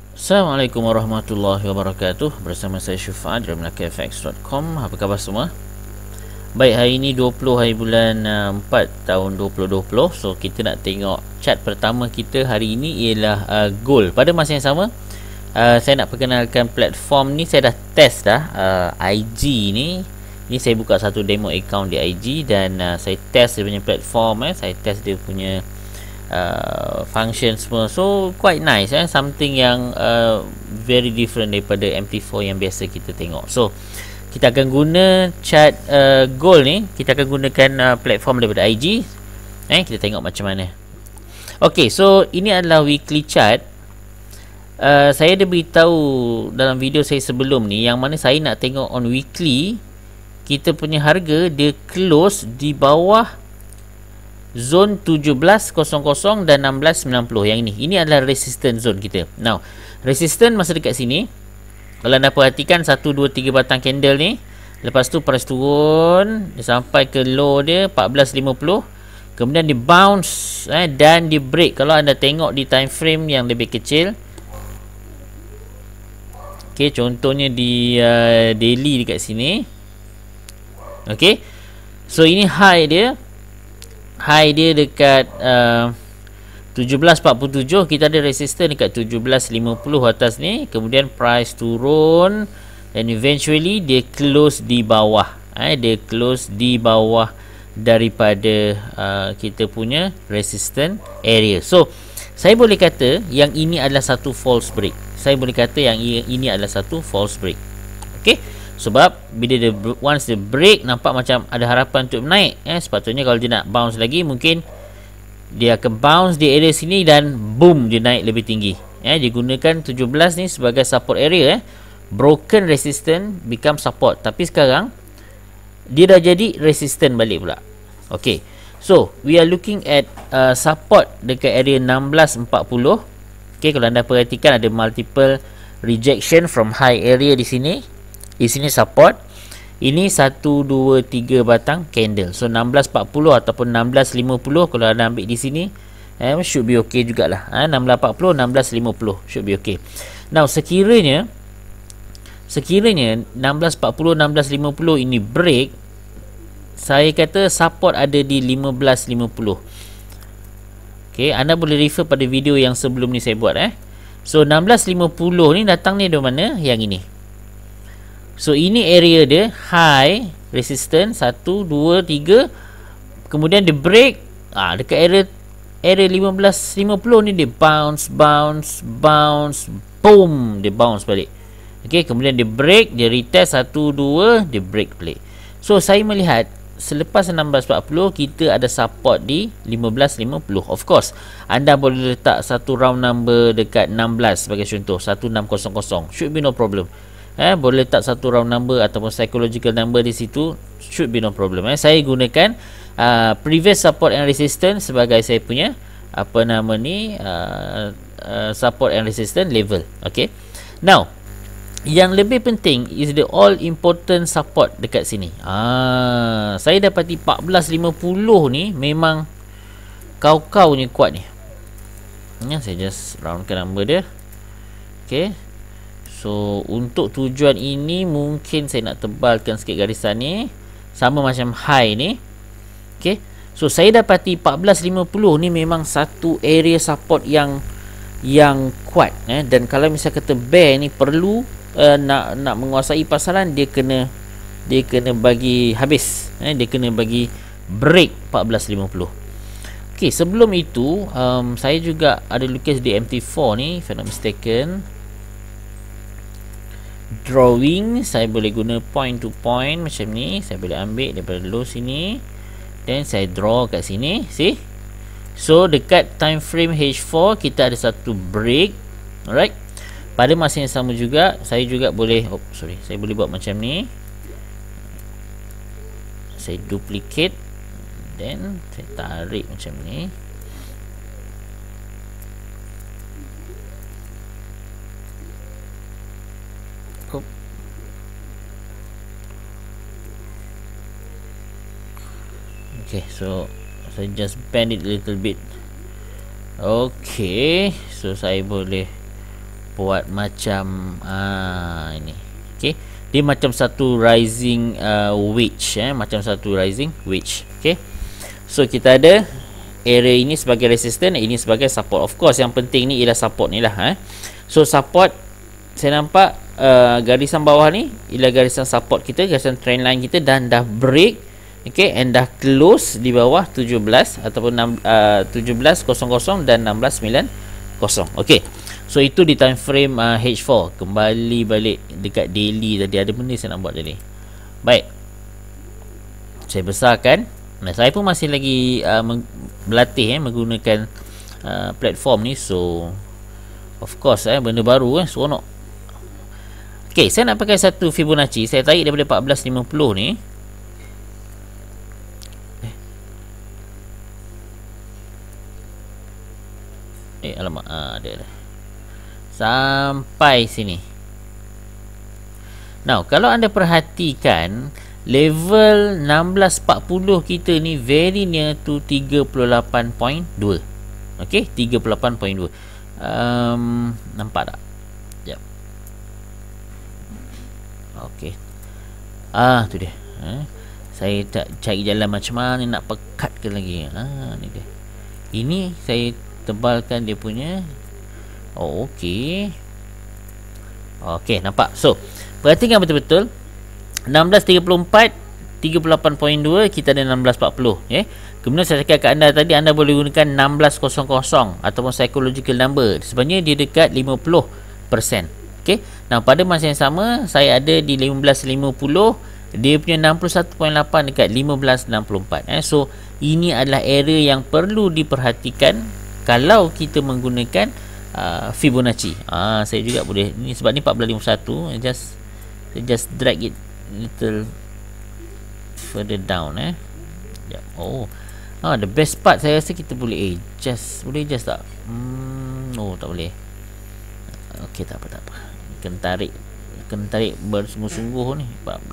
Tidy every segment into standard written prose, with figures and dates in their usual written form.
Assalamualaikum warahmatullahi wabarakatuh. Bersama saya Syufad dari melakifx.com. Apa khabar semua? Baik, hari ini 20 hari bulan 4 tahun 2020. So kita nak tengok chart pertama kita hari ini ialah gold. Pada masa yang sama, saya nak perkenalkan platform ni. Saya dah test dah IG ni. Ni saya buka satu demo account di IG dan saya test dia punya platform. Saya test dia punya function semua. So quite nice, something yang very different daripada MT4 yang biasa kita tengok. So kita akan guna chart gold ni. Kita akan gunakan platform daripada IG. Kita tengok macam mana. Okay, so ini adalah weekly chart. Saya dah beritahu dalam video saya sebelum ni, yang mana saya nak tengok on weekly, kita punya harga dia close di bawah zone 17.00 dan 16.90. Yang ini adalah resistance zone kita. Now, resistance masa dekat sini, kalau anda perhatikan 1, 2, 3 batang candle ni, lepas tu price turun, dia sampai ke low dia 14.50, kemudian dia bounce dan dia break. Kalau anda tengok di time frame yang lebih kecil, okay, contohnya di daily dekat sini, okay, so ini high dia dekat 17.47. Kita ada resistance dekat 17.50 atas ni. Kemudian price turun dan eventually dia close di bawah. Dia close di bawah daripada kita punya resistance area. So saya boleh kata yang ini adalah satu false break. Okay, sebab bila dia once dia break, nampak macam ada harapan untuk naik. Sepatutnya kalau dia nak bounce lagi, mungkin dia akan bounce di area sini dan boom, dia naik lebih tinggi. Dia gunakan 17 ni sebagai support area. Broken resistance become support, tapi sekarang dia dah jadi resistance balik pula. Okay, so we are looking at support dekat area 16.40. Okay, kalau anda perhatikan ada multiple rejection from high area di sini. Di sini support. Ini 1, 2, 3 batang candle. So 16.40 ataupun 16.50 kalau anda ambil di sini, should be okay jugalah. 16.40, 16.50 should be okay. Now sekiranya 16.40, 16.50 ini break, saya kata support ada di 15.50. Okay, anda boleh refer pada video yang sebelum ni saya buat. So 16.50 ni datang ni dari mana? Yang ini. So ini area dia high resistance 1, 2, 3. Kemudian dia break dekat area 15.50 ni, dia bounce, boom, dia bounce balik. Okay, kemudian dia break, dia retest 1, 2, dia break balik. So saya melihat selepas 16.40 kita ada support di 15.50. Of course, anda boleh letak satu round number dekat 16 sebagai contoh, 1600, should be no problem. Boleh letak satu round number ataupun psychological number di situ, should be no problem. Saya gunakan previous support and resistance sebagai saya punya support and resistance level. Okay, now yang lebih penting is the all important support dekat sini. Saya dapati 14.50 ni memang kau-kaunya kuat ni. Saya just roundkan number dia. Okay, so untuk tujuan ini mungkin saya nak tebalkan sikit garisan ni, sama macam high ni. Okay, so saya dapati 14.50 ni memang satu area support yang kuat. Dan kalau misal kata bear ni perlu nak menguasai pasaran, dia kena bagi habis. Dia kena bagi break 14.50. Okay, sebelum itu saya juga ada lukis di MT4 ni, if I'm not mistaken. Drawing, saya boleh guna point to point macam ni. Saya boleh ambil daripada low sini dan saya draw kat sini. See? So dekat time frame H4 kita ada satu break. Alright. Pada masa yang sama juga saya juga boleh saya boleh buat macam ni. Saya duplicate dan saya tarik macam ni. Okay, so saya just bend it a little bit. Okay, so saya boleh buat macam ini. Okey, dia macam satu rising wedge, macam satu rising wedge. Okey, so kita ada area ini sebagai resistance, ini sebagai support. Of course yang penting ni ialah support ni lah. So support, saya nampak garisan bawah ni ialah garisan support kita, garisan trend line kita, dan dah break, okay, and dah close di bawah 17 ataupun 17.00 dan 16.90. okay, so itu di time frame H4. Kembali balik dekat daily tadi, ada benda saya nak buat tadi. Baik, saya besarkan. Saya pun masih lagi berlatih menggunakan platform ni, so of course benda baru seronok. ok, saya nak pakai satu Fibonacci. Saya tarik daripada 1450 ni. Alamak, ada sampai sini. Now, kalau anda perhatikan level 1640 kita ni very near to 38.2. ok, 38.2. Nampak tak? Sekejap. ok, tu dia. Saya tak cari jalan macam mana nak pekatkan lagi. Ni dia. Ini saya tebalkan dia punya. ok, nampak. So perhatikan betul-betul 1634 38.2, kita ada 1640. Kemudian saya cakap kat anda tadi, anda boleh gunakan 1600 ataupun psychological number. Sebenarnya dia dekat 50%. okay? Nah, pada masa yang sama saya ada di 1550, dia punya 61.8 dekat 1564. So ini adalah area yang perlu diperhatikan kalau kita menggunakan Fibonacci. Saya juga boleh ni, sebab ni 1451. Saya just drag it little further down. The best part saya rasa kita boleh boleh adjust tak? Tak boleh. Okey, tak apa. Kena tarik bersungguh-sungguh ni.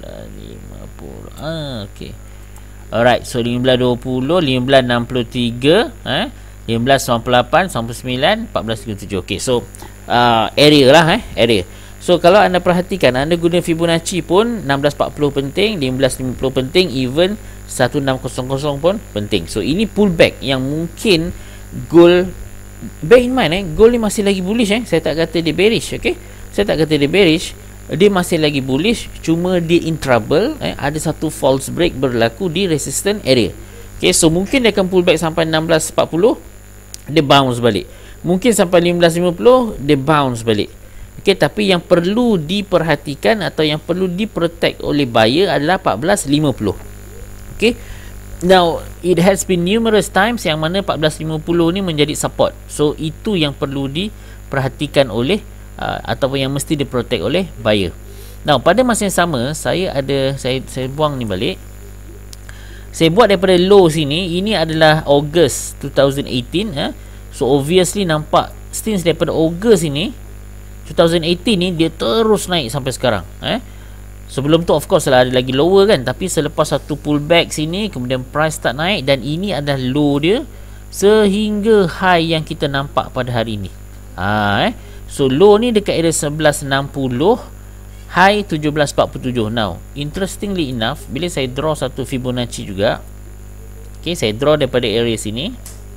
1450. Okey. Alright, so 1520, 1563, 1598, 99, 1437. Okey, so area lah, area. So kalau anda perhatikan, anda guna Fibonacci pun 1640 penting, 1550 penting, even 1600 pun penting. So ini pullback yang mungkin gold, bear in mind gold ni masih lagi bullish. Saya tak kata dia bearish. Okay, saya tak kata dia bearish, dia masih lagi bullish, cuma dia in trouble. Ada satu false break berlaku di resistance area. Okay, so mungkin dia akan pullback sampai 1640, dia bounce balik. Mungkin sampai 1550, dia bounce balik. Okay, tapi yang perlu diperhatikan atau yang perlu diprotect oleh buyer adalah 1450. Okay, now it has been numerous times yang mana 1450 ni menjadi support. So itu yang perlu diperhatikan oleh ataupun yang mesti diprotect oleh buyer. Now pada masa yang sama, saya buang ni balik. Saya buat daripada low sini. Ini adalah August 2018. So obviously nampak since daripada August ini 2018 ni dia terus naik sampai sekarang. Sebelum tu of course lah ada lagi lower kan, tapi selepas satu pullback sini, kemudian price start naik, dan ini adalah low dia sehingga high yang kita nampak pada hari ini. So low ni dekat area 1160, high 1747. Now interestingly enough, bila saya draw satu Fibonacci juga, okay, saya draw daripada area sini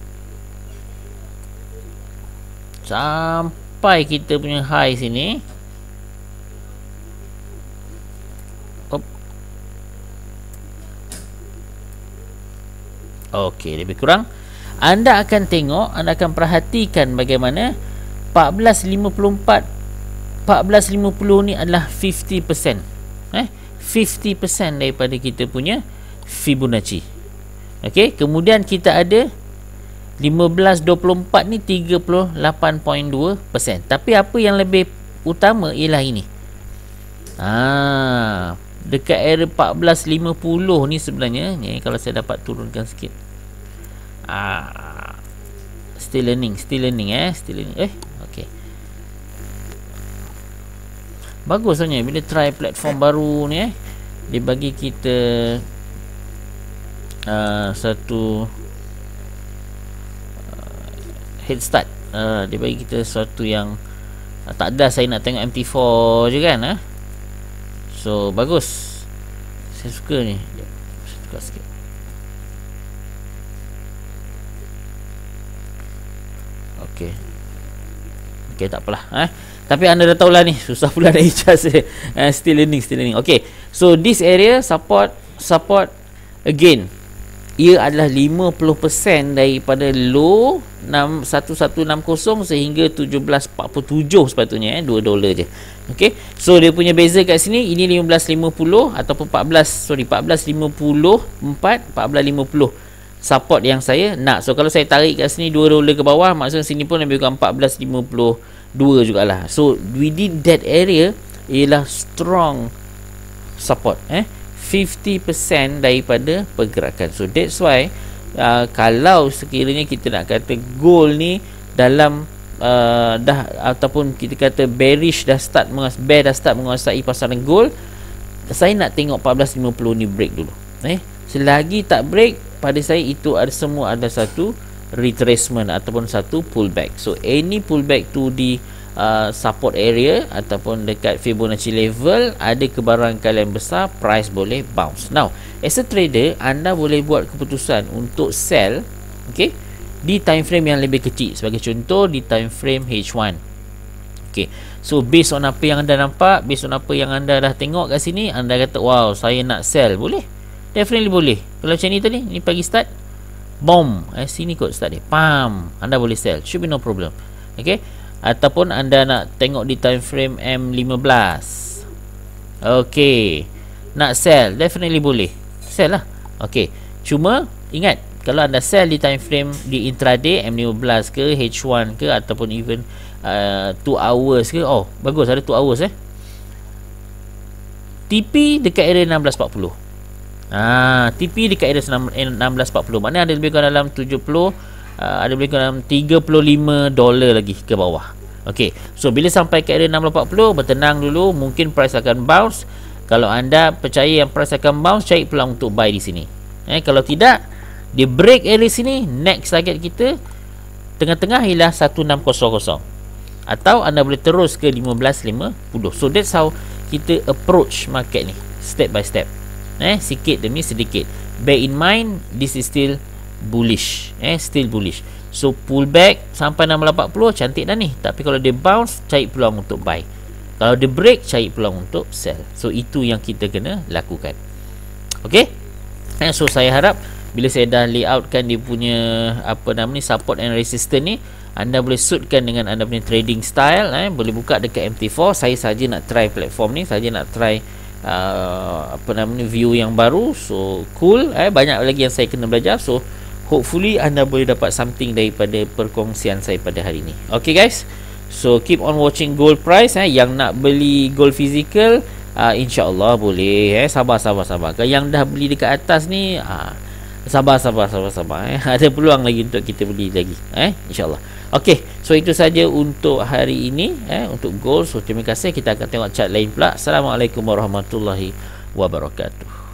sampai kita punya high sini. Okey, lebih kurang anda akan tengok, anda akan perhatikan bagaimana 1450 ni adalah 50%. 50% daripada kita punya Fibonacci. Okey, kemudian kita ada 1524 ni 38.2%. Tapi apa yang lebih utama ialah ini. Dekat area 1450 ni sebenarnya ni, kalau saya dapat turunkan sikit. Still learning. Okey. Bagus sebenarnya bila try platform baru ni. Dia bagi kita satu head start. Dia bagi kita sesuatu yang Tak ada saya nak tengok MT4 je kan. So bagus, saya suka ni. Saya tukar sikit. Okay, tak apalah. Tapi anda dah tahulah ni, susah pula nak adjust. Still learning. Okay, so this area support again, ia adalah 50% daripada low 1160 sehingga 1747 sepatutnya, $2 je. Okay, so dia punya beza kat sini, ini 1550 ataupun 1450 support yang saya nak. So kalau saya tarik kat sini $2 ke bawah, maksudnya sini pun lebih kurang 1452 jugalah. So within that area ialah strong support, 50% daripada pergerakan. So that's why kalau sekiranya kita nak kata gold ni dalam dah ataupun kita kata bearish dah start menguasai pasaran gold, saya nak tengok 1450 ni break dulu. Selagi tak break, pada saya itu semua ada satu retracement ataupun satu pullback. So any pullback to di support area ataupun dekat Fibonacci level, ada kebarangkalian besar, price boleh bounce. Now as a trader, anda boleh buat keputusan untuk sell, okay, di time frame yang lebih kecil. Sebagai contoh, di time frame H1. Okay, so based on apa yang anda nampak, based on apa yang anda dah tengok kat sini, anda kata wow, saya nak sell, boleh, definitely boleh. Kalau macam ni tadi, ni pagi start boom, sini kot start dia, pam, anda boleh sell, should be no problem. Okay, ataupun anda nak tengok di time frame M15, okay, nak sell, definitely boleh sell lah. Okay, cuma ingat, kalau anda sell di time frame di intraday M15 ke H1 ke ataupun even 2 hours ke, oh bagus, ada 2 hours TP dekat area 1640. TP dekat area 1640, maknanya ada lebih kurang dalam 70, ada lebih kurang $35 lagi ke bawah. Okay, so bila sampai ke area 1640, bertenang dulu, mungkin price akan bounce. Kalau anda percaya yang price akan bounce, cari peluang untuk buy di sini. Kalau tidak, dia break area sini, next target kita tengah-tengah ialah 1600, atau anda boleh terus ke 1550. So that's how kita approach market ni, step by step, sikit demi sedikit. Bear in mind, this is still bullish, still bullish. So pullback sampai 1640 cantik dah ni, tapi kalau dia bounce, cari peluang untuk buy. Kalau dia break, cari peluang untuk sell. So itu yang kita kena lakukan. Okay, so saya harap bila saya dah layoutkan dia punya support and resistance ni, anda boleh suitkan dengan anda punya trading style. Boleh buka dekat MT4. Saya saja nak try platform ni, saja nak try view yang baru. So cool, banyak lagi yang saya kena belajar. So hopefully anda boleh dapat something daripada perkongsian saya pada hari ini. Okay guys, so keep on watching gold price. Yang nak beli gold physical, insyaAllah boleh. Sabar. Kalau yang dah beli dekat atas ni, sabar. Ada peluang lagi untuk kita beli lagi, insyaAllah. Okay, so itu saja untuk hari ini, untuk gold. So terima kasih, kita akan tengok chart lain pula. Assalamualaikum warahmatullahi wabarakatuh.